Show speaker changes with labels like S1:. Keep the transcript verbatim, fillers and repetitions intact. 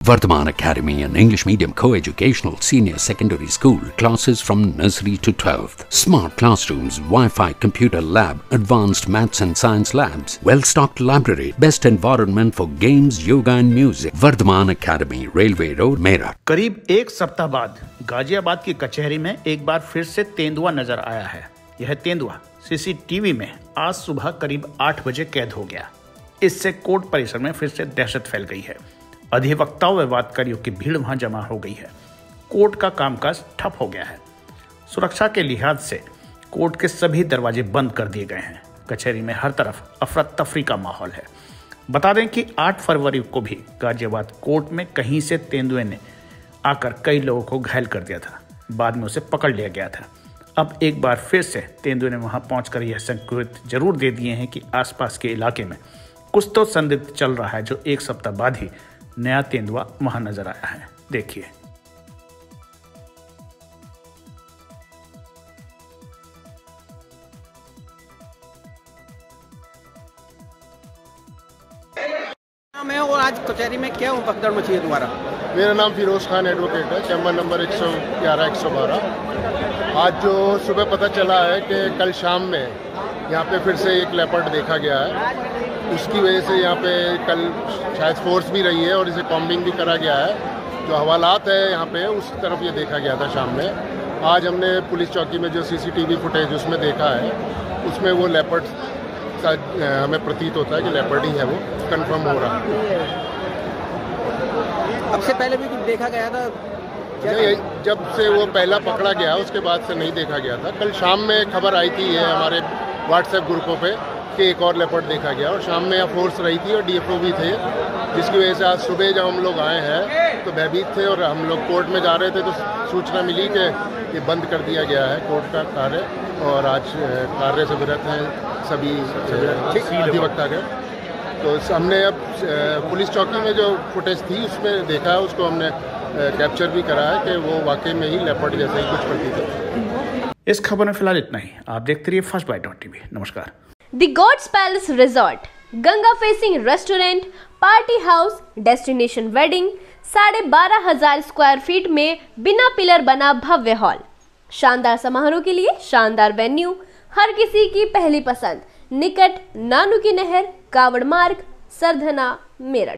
S1: Vardhaman Academy, an English medium co-educational senior secondary school, classes from nursery to twelfth. Smart classrooms, Wi-Fi computer lab, advanced maths and science labs, well-stocked library, best environment for games, yoga and music. Vardhaman Academy, Railway Road, Meerut.
S2: करीब एक सप्ताह बाद गाजियाबाद की कचहरी में एक बार फिर से तेंदुआ नजर आया है। यह तेंदुआ सीसीटीवी में आज सुबह करीब आठ बजे कैद हो गया। इससे कोर्ट परिसर में फिर से दहशत फैल गई है। अधिवक्ताओं व वादकारियों की भीड़ वहां जमा हो गई है। कोर्ट का कामकाज ठप हो गया है। सुरक्षा के लिहाज से कोर्ट के सभी दरवाजे बंद कर दिए गए हैं। कचहरी में हर तरफ अफरा तफरी का माहौल है। बता दें कि आठ फरवरी को भी गाजियाबाद कोर्ट में कहीं से तेंदुए ने आकर कई लोगों को घायल कर दिया था। बाद में उसे पकड़ लिया गया था। अब एक बार फिर से तेंदुए ने वहां पहुंचकर यह संकेत जरूर दे दिए हैं कि आसपास के इलाके में कुछ तो संदिग्ध चल रहा है, जो एक सप्ताह बाद ही नया तेंदुआ वहां नजर आया है। देखिए।
S3: मैं और आज कचहरी में क्या उपद्रव मची है दोबारा?
S4: मेरा नाम फिरोज खान एडवोकेट है, चैम्बर नंबर एक सौ ग्यारह एक सौ बारह। आज जो सुबह पता चला है कि कल शाम में यहाँ पे फिर से एक लेपर्ड देखा गया है। उसकी वजह से यहाँ पे कल शायद फोर्स भी रही है और इसे कॉम्बिंग भी करा गया है। जो हवालात है यहाँ पे उस तरफ ये देखा गया था शाम में। आज हमने पुलिस चौकी में जो सीसीटीवी फुटेज उसमें देखा है, उसमें वो लेपर्ड हमें प्रतीत होता है कि लेपर्ड ही है, वो कंफर्म हो रहा है।
S3: अब से पहले भी कुछ देखा गया था?
S4: नहीं, जब से वो पहला पकड़ा गया उसके बाद से नहीं देखा गया था। कल शाम में खबर आई थी ये हमारे व्हाट्सएप ग्रुपों पे कि एक और लेपर्ड देखा गया, और शाम में यहाँ फोर्स रही थी और डीएफओ भी थे, जिसकी वजह से आज सुबह जब हम लोग आए हैं तो भयभीत थे। और हम लोग कोर्ट में जा रहे थे तो सूचना मिली कि ये बंद कर दिया गया है कोर्ट का कार्य, और आज कार्य से विरत हैं सभी अधिवक्ता के। तो हमने अब पुलिस चौकी में जो फुटेज थी उसमें देखा है, उसको हमने कैप्चर भी करा है कि वो वाकई में ही लेपर्ड जैसा ही कुछ प्रतीत है।
S2: इस खबर में फिलहाल इतना ही। आप देखते रहिए फर्स्ट बाइट डॉट टीवी। नमस्कार।
S5: The God's Palace Resort, Ganga facing restaurant, party house, destination wedding, साढ़े बारह हजार स्क्वायर फीट में बिना पिलर बना भव्य हॉल, शानदार समारोह के लिए शानदार वेन्यू, हर किसी की पहली पसंद, निकट नानू की नहर, कावड़ मार्ग, सरधना, मेरठ।